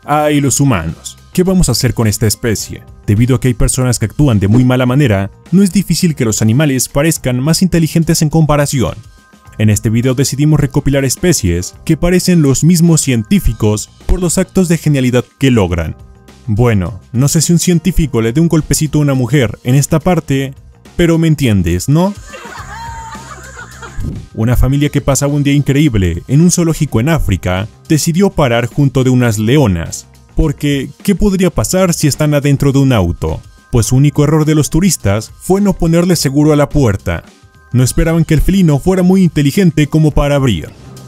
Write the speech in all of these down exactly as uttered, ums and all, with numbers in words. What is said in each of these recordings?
Ah, y los humanos. ¿Qué vamos a hacer con esta especie? Debido a que hay personas que actúan de muy mala manera, no es difícil que los animales parezcan más inteligentes en comparación. En este video decidimos recopilar especies que parecen los mismos científicos por los actos de genialidad que logran. Bueno, no sé si un científico le dé un golpecito a una mujer en esta parte, pero me entiendes, ¿no? Una familia que pasaba un día increíble en un zoológico en África decidió parar junto de unas leonas, porque ¿qué podría pasar si están adentro de un auto? Pues su único error de los turistas fue no ponerle seguro a la puerta. No esperaban que el felino fuera muy inteligente como para abrir.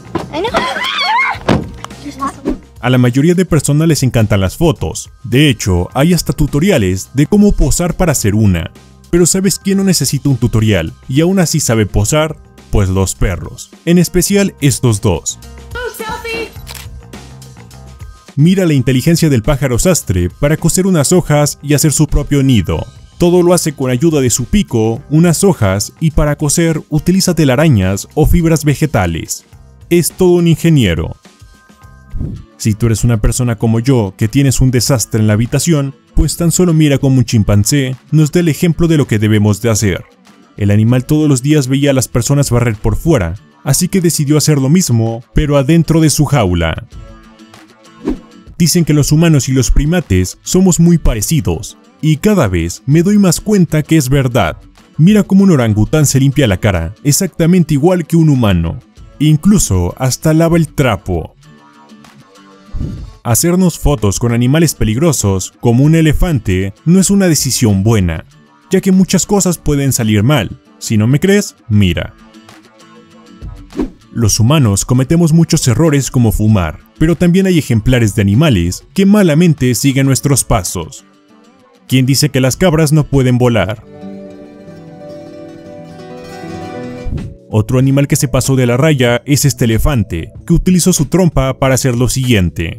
A la mayoría de personas les encantan las fotos. De hecho, hay hasta tutoriales de cómo posar para hacer una. Pero ¿sabes quién no necesita un tutorial y aún así sabe posar? Pues los perros. En especial estos dos. Mira la inteligencia del pájaro sastre para coser unas hojas y hacer su propio nido. Todo lo hace con ayuda de su pico, unas hojas, y para coser utiliza telarañas o fibras vegetales. Es todo un ingeniero. Si tú eres una persona como yo que tienes un desastre en la habitación, pues tan solo mira como un chimpancé nos da el ejemplo de lo que debemos de hacer. El animal todos los días veía a las personas barrer por fuera, así que decidió hacer lo mismo, pero adentro de su jaula. Dicen que los humanos y los primates somos muy parecidos, y cada vez me doy más cuenta que es verdad. Mira cómo un orangután se limpia la cara, exactamente igual que un humano. Incluso hasta lava el trapo. Hacernos fotos con animales peligrosos, como un elefante, no es una decisión buena, ya que muchas cosas pueden salir mal. Si no me crees, mira. Los humanos cometemos muchos errores como fumar, pero también hay ejemplares de animales que malamente siguen nuestros pasos. ¿Quién dice que las cabras no pueden volar? Otro animal que se pasó de la raya es este elefante, que utilizó su trompa para hacer lo siguiente.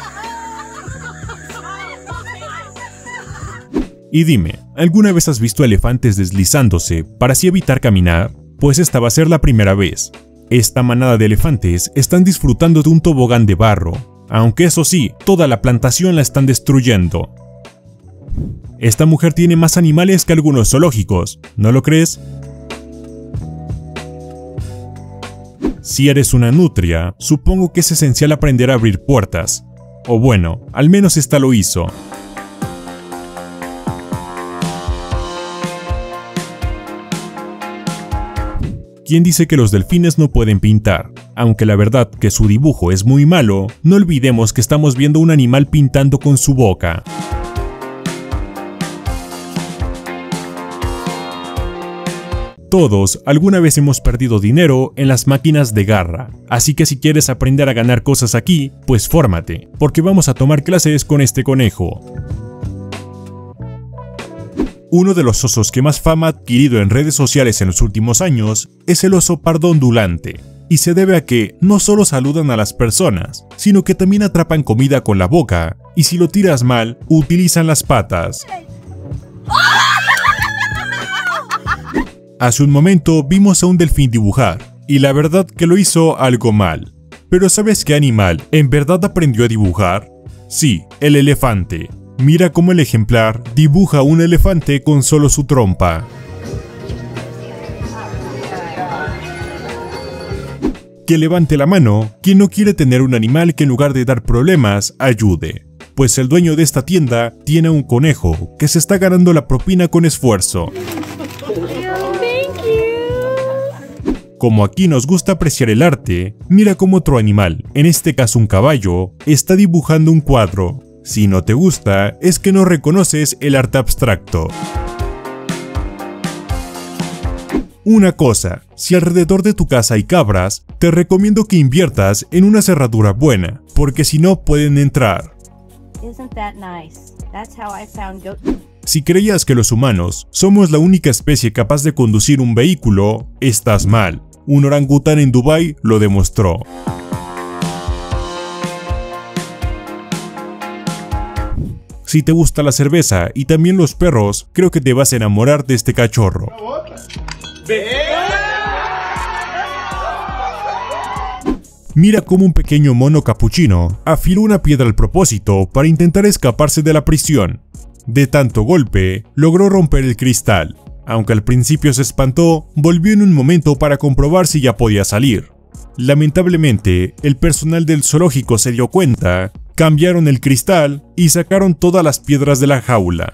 Y dime, ¿alguna vez has visto elefantes deslizándose para así evitar caminar? Pues esta va a ser la primera vez. Esta manada de elefantes están disfrutando de un tobogán de barro, aunque eso sí, toda la plantación la están destruyendo. Esta mujer tiene más animales que algunos zoológicos, ¿no lo crees? Si eres una nutria, supongo que es esencial aprender a abrir puertas. O bueno, al menos esta lo hizo. ¿Quién dice que los delfines no pueden pintar? Aunque la verdad que su dibujo es muy malo, no olvidemos que estamos viendo un animal pintando con su boca. Todos alguna vez hemos perdido dinero en las máquinas de garra, así que si quieres aprender a ganar cosas aquí, pues fórmate, porque vamos a tomar clases con este conejo. Uno de los osos que más fama ha adquirido en redes sociales en los últimos años es el oso pardo ondulante, y se debe a que no solo saludan a las personas, sino que también atrapan comida con la boca, y si lo tiras mal, utilizan las patas. Hace un momento vimos a un delfín dibujar, y la verdad que lo hizo algo mal. Pero ¿sabes qué animal en verdad aprendió a dibujar? Sí, el elefante. Mira cómo el ejemplar dibuja un elefante con solo su trompa. Que levante la mano quien no quiere tener un animal que en lugar de dar problemas, ayude. Pues el dueño de esta tienda tiene un conejo que se está ganando la propina con esfuerzo. Como aquí nos gusta apreciar el arte, mira cómo otro animal, en este caso un caballo, está dibujando un cuadro. Si no te gusta, es que no reconoces el arte abstracto. Una cosa, si alrededor de tu casa hay cabras, te recomiendo que inviertas en una cerradura buena, porque si no pueden entrar. Si creías que los humanos somos la única especie capaz de conducir un vehículo, estás mal. Un orangután en Dubái lo demostró. Si te gusta la cerveza y también los perros, creo que te vas a enamorar de este cachorro. Mira cómo un pequeño mono capuchino afiló una piedra al propósito para intentar escaparse de la prisión. De tanto golpe, logró romper el cristal. Aunque al principio se espantó, volvió en un momento para comprobar si ya podía salir. Lamentablemente, el personal del zoológico se dio cuenta, cambiaron el cristal y sacaron todas las piedras de la jaula.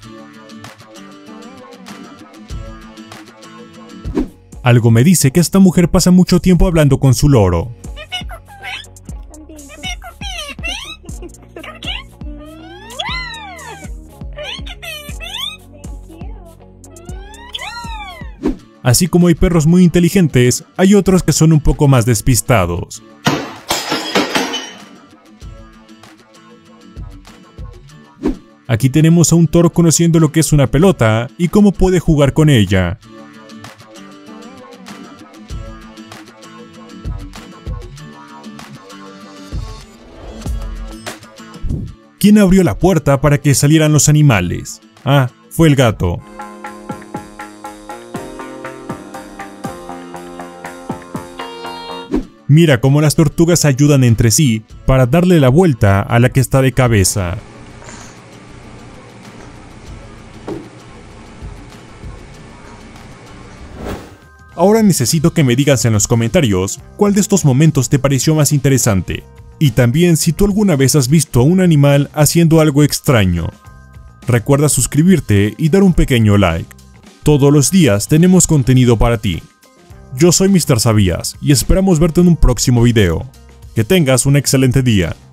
Algo me dice que esta mujer pasa mucho tiempo hablando con su loro. Así como hay perros muy inteligentes, hay otros que son un poco más despistados. Aquí tenemos a un toro conociendo lo que es una pelota y cómo puede jugar con ella. ¿Quién abrió la puerta para que salieran los animales? Ah, fue el gato. Mira cómo las tortugas ayudan entre sí para darle la vuelta a la que está de cabeza. Ahora necesito que me digas en los comentarios cuál de estos momentos te pareció más interesante. Y también si tú alguna vez has visto a un animal haciendo algo extraño. Recuerda suscribirte y dar un pequeño like. Todos los días tenemos contenido para ti. Yo soy míster Sabías y esperamos verte en un próximo video. Que tengas un excelente día.